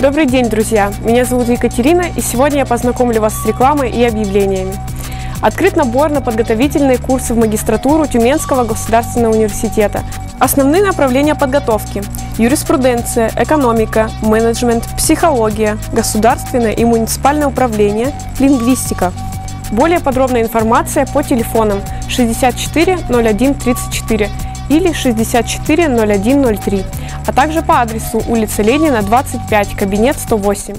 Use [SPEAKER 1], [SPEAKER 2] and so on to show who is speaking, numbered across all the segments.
[SPEAKER 1] Добрый день, друзья! Меня зовут Екатерина, и сегодня я познакомлю вас с рекламой и объявлениями. Открыт набор на подготовительные курсы в магистратуру Тюменского государственного университета. Основные направления подготовки – юриспруденция, экономика, менеджмент, психология, государственное и муниципальное управление, лингвистика. Более подробная информация по телефонам 64 01 34 или 64 01 03, а также по адресу улица Ленина, 25, кабинет 108.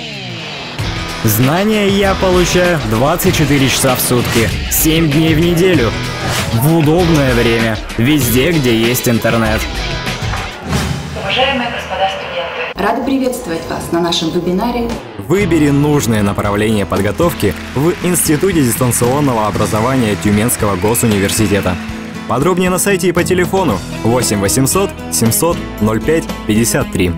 [SPEAKER 2] Знания я получаю 24 часа в сутки, 7 дней в неделю, в удобное время, везде, где есть интернет.
[SPEAKER 3] Уважаемые господа студенты,
[SPEAKER 4] рады приветствовать вас на нашем вебинаре.
[SPEAKER 2] Выбери нужное направление подготовки в Институте дистанционного образования Тюменского госуниверситета. Подробнее на сайте и по телефону 8 800 700 05 53.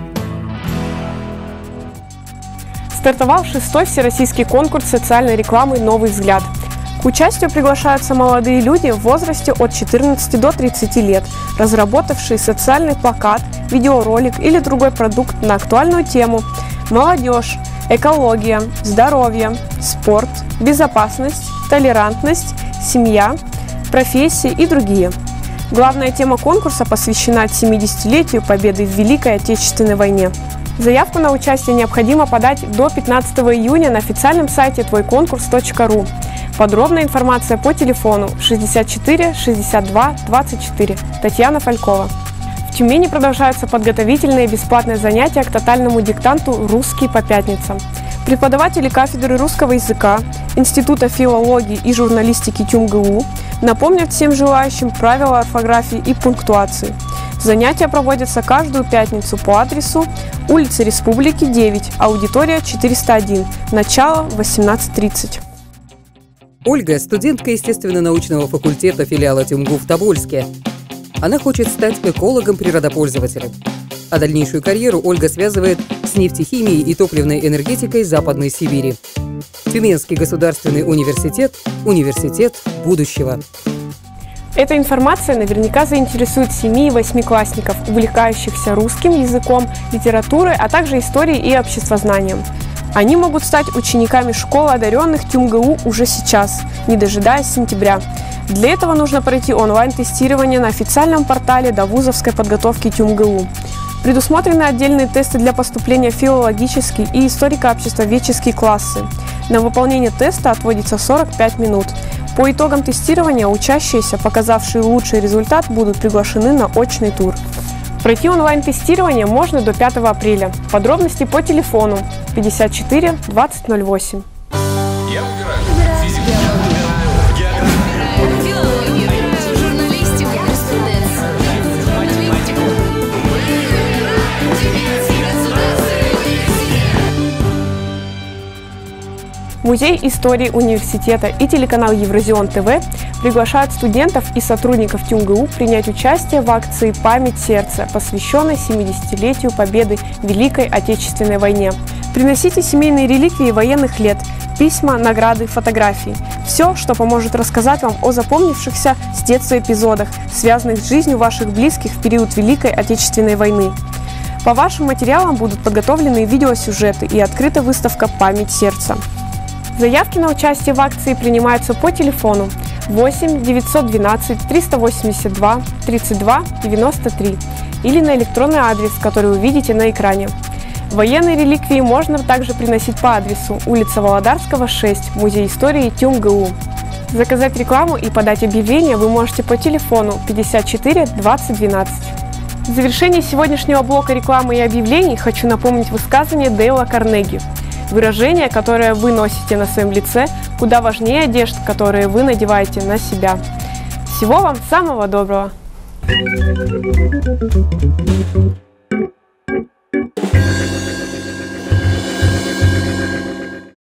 [SPEAKER 1] Стартовал 6-й всероссийский конкурс социальной рекламы «Новый взгляд». К участию приглашаются молодые люди в возрасте от 14 до 30 лет, разработавшие социальный плакат, видеоролик или другой продукт на актуальную тему «Молодежь», «Экология», «Здоровье», «Спорт», «Безопасность», «Толерантность», «Семья», «Профессии» и другие. Главная тема конкурса посвящена 70-летию победы в Великой Отечественной войне. Заявку на участие необходимо подать до 15 июня на официальном сайте твойконкурс.ру. Подробная информация по телефону 64 62 24. Татьяна Фалькова. В Тюмени продолжаются подготовительные бесплатные занятия к тотальному диктанту «Русский по пятницам». Преподаватели кафедры русского языка Института филологии и журналистики ТюмГУ напомнят всем желающим правила орфографии и пунктуации. Занятия проводятся каждую пятницу по адресу улица Республики, 9, аудитория 401, начало 18:30.
[SPEAKER 5] Ольга – студентка естественно-научного факультета филиала ТюмГУ в Тобольске. Она хочет стать экологом-природопользователем. А дальнейшую карьеру Ольга связывает с нефтехимией и топливной энергетикой Западной Сибири. Тюменский государственный университет – университет будущего.
[SPEAKER 1] Эта информация наверняка заинтересует 7- и 8-классников, увлекающихся русским языком, литературой, а также историей и обществознанием. Они могут стать учениками школы одаренных ТюмГУ уже сейчас, не дожидаясь сентября. Для этого нужно пройти онлайн-тестирование на официальном портале довузовской подготовки ТюмГУ. Предусмотрены отдельные тесты для поступления в филологический и историко-обществоведческие классы. На выполнение теста отводится 45 минут. По итогам тестирования учащиеся, показавшие лучший результат, будут приглашены на очный тур. Пройти онлайн-тестирование можно до 5 апреля. Подробности по телефону 54 20 08.
[SPEAKER 6] Я выбираю физику, географию,
[SPEAKER 3] филологию, журналистику, юриспруденцию, математику.
[SPEAKER 1] Музей истории университета и телеканал Евразион ТВ приглашают студентов и сотрудников ТюмГУ принять участие в акции «Память сердца», посвященной 70-летию победы в Великой Отечественной войне. Приносите семейные реликвии военных лет, письма, награды, фотографии. Все, что поможет рассказать вам о запомнившихся с детства эпизодах, связанных с жизнью ваших близких в период Великой Отечественной войны. По вашим материалам будут подготовлены видеосюжеты и открыта выставка «Память сердца». Заявки на участие в акции принимаются по телефону 8 912 382 32 93 или на электронный адрес, который вы видите на экране. Военные реликвии можно также приносить по адресу улица Володарского, 6, Музей истории ТюмГУ. Заказать рекламу и подать объявление вы можете по телефону 54 20 12. В завершении сегодняшнего блока рекламы и объявлений хочу напомнить высказывание Дейла Карнеги. Выражение, которое вы носите на своем лице, куда важнее одежд, которые вы надеваете на себя. Всего вам самого доброго!